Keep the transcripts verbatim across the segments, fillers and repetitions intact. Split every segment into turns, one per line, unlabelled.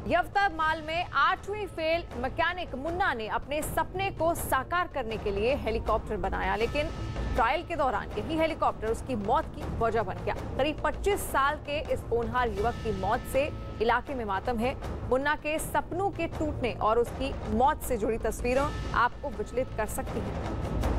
यवतमाल में आठवीं fail mechanic Munna ने अपने सपने को साकार करने के लिए हेलीकॉप्टर बनाया, लेकिन ट्रायल के दौरान यही हेलीकॉप्टर उसकी मौत की वजह बन गया। करीब पच्चीस साल के इस होनहार युवक की मौत से इलाके में मातम है। मुन्ना के सपनों के टूटने और उसकी मौत से जुड़ी तस्वीरें आपको विचलित कर सकती हैं।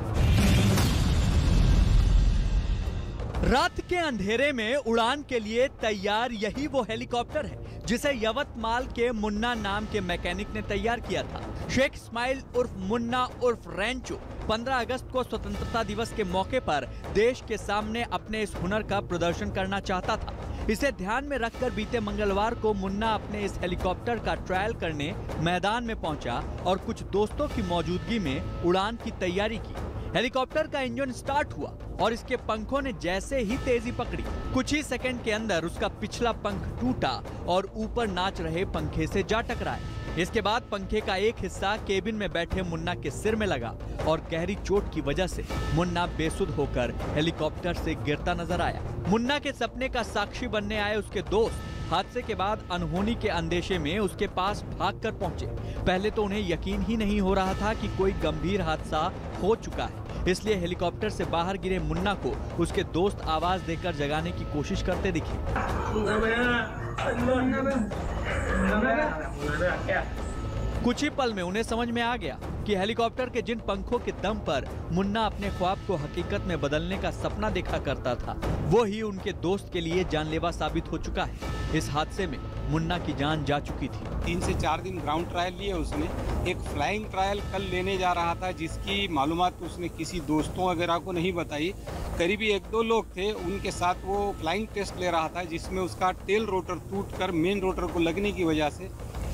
रात के अंधेरे में उड़ान के लिए तैयार यही वो हेलीकॉप्टर है जिसे यवतमाल के मुन्ना नाम के मैकेनिक ने तैयार किया था। शेख इस्माइल उर्फ मुन्ना उर्फ रेंचो पंद्रह अगस्त को स्वतंत्रता दिवस के मौके पर देश के सामने अपने इस हुनर का प्रदर्शन करना चाहता था। इसे ध्यान में रखकर बीते मंगलवार को मुन्ना अपने इस हेलीकॉप्टर का ट्रायल करने मैदान में पहुंचा और कुछ दोस्तों की मौजूदगी में उड़ान की तैयारी की। हेलीकॉप्टर का इंजन स्टार्ट हुआ और इसके पंखों ने जैसे ही तेजी पकड़ी, कुछ ही सेकंड के अंदर उसका पिछला पंख टूटा और ऊपर नाच रहे पंखे से जा टकराया। इसके बाद पंखे का एक हिस्सा केबिन में बैठे मुन्ना के सिर में लगा और गहरी चोट की वजह से मुन्ना बेसुध होकर हेलीकॉप्टर से गिरता नजर आया। मुन्ना के सपने का साक्षी बनने आए उसके दोस्त हादसे के बाद अनहोनी के अंदेशे में उसके पास भागकर पहुंचे। पहले तो उन्हें यकीन ही नहीं हो रहा था कि कोई गंभीर हादसा हो चुका है, इसलिए हेलीकॉप्टर से बाहर गिरे मुन्ना को उसके दोस्त आवाज देकर जगाने की कोशिश करते दिखे। कुछ ही पल में उन्हें समझ में आ गया कि हेलीकॉप्टर के जिन पंखों के दम पर मुन्ना अपने ख्वाब को हकीकत में बदलने का सपना देखा करता था, वो ही उनके दोस्त के लिए जानलेवा साबित हो चुका है। इस हादसे में मुन्ना की जान जा चुकी थी।
तीन से चार दिन ग्राउंड ट्रायल लिए उसने। एक फ्लाइंग ट्रायल कल लेने जा रहा था, जिसकी मालूमात उसने किसी दोस्तों वगैरह को नहीं बताई। करीबी एक दो लोग थे, उनके साथ वो फ्लाइंग टेस्ट ले रहा था, जिसमें उसका टेल रोटर टूटकर मेन रोटर को लगने की वजह से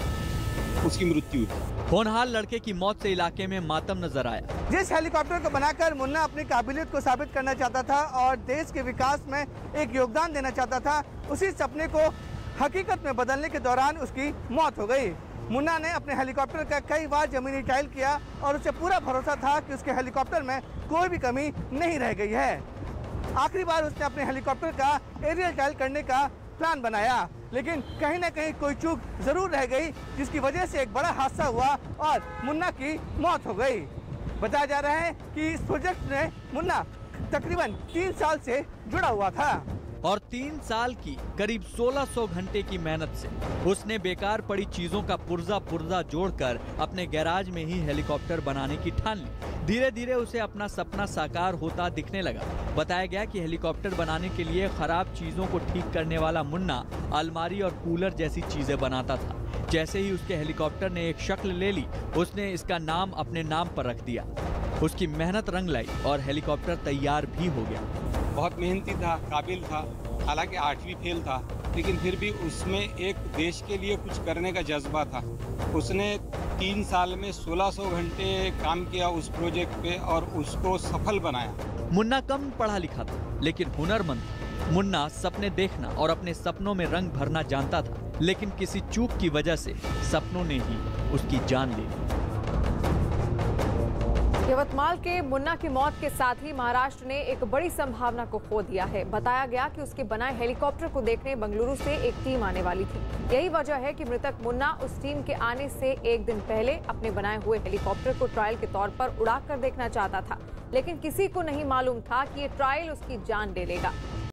उसकी मृत्यु हुई।
होनहार लड़के की मौत से इलाके में मातम नजर आया।
जिस हेलीकॉप्टर को बनाकर मुन्ना अपनी काबिलियत को साबित करना चाहता था और देश के विकास में एक योगदान देना चाहता था, उसी सपने को हकीकत में बदलने के दौरान उसकी मौत हो गई। मुन्ना ने अपने हेलीकॉप्टर का कई बार जमीनी ट्रायल किया और उसे पूरा भरोसा था कि उसके हेलीकॉप्टर में कोई भी कमी नहीं रह गई है। आखिरी बार उसने अपने हेलीकॉप्टर का एरियल ट्रायल करने का प्लान बनाया, लेकिन कहीं ना कहीं कोई चूक जरूर रह गई, जिसकी वजह से एक बड़ा हादसा हुआ और मुन्ना की मौत हो गई। बताया जा रहा है कि इस प्रोजेक्ट में मुन्ना तकरीबन तीन साल से जुड़ा हुआ था
और तीन साल की करीब सोलह सौ घंटे की मेहनत से उसने बेकार पड़ी चीजों का पुर्जा पुर्जा जोड़कर अपने गैराज में ही हेलीकॉप्टर बनाने की ठान ली। धीरे धीरे उसे अपना सपना साकार होता दिखने लगा। बताया गया कि हेलीकॉप्टर बनाने के लिए खराब चीजों को ठीक करने वाला मुन्ना अलमारी और कूलर जैसी चीजें बनाता था। जैसे ही उसके हेलीकॉप्टर ने एक शक्ल ले ली, उसने इसका नाम अपने नाम पर रख दिया। उसकी मेहनत रंग लाई और हेलीकॉप्टर तैयार भी हो गया।
बहुत मेहनती था, काबिल था, हालांकि आठवीं फेल था, लेकिन फिर भी उसमें एक देश के लिए कुछ करने का जज्बा था। उसने तीन साल में सोलह सौ घंटे काम किया उस प्रोजेक्ट पे और उसको सफल बनाया।
मुन्ना कम पढ़ा लिखा था, लेकिन हुनरमंद था। मुन्ना सपने देखना और अपने सपनों में रंग भरना जानता था, लेकिन किसी चूक की वजह से सपनों ने ही उसकी जान ले ली।
यवतमाल के मुन्ना की मौत के साथ ही महाराष्ट्र ने एक बड़ी संभावना को खो दिया है। बताया गया कि उसके बनाए हेलीकॉप्टर को देखने बेंगलुरु से एक टीम आने वाली थी। यही वजह है कि मृतक मुन्ना उस टीम के आने से एक दिन पहले अपने बनाए हुए हेलीकॉप्टर को ट्रायल के तौर पर उड़ाकर देखना चाहता था, लेकिन किसी को नहीं मालूम था कि ये ट्रायल उसकी जान ले लेगा।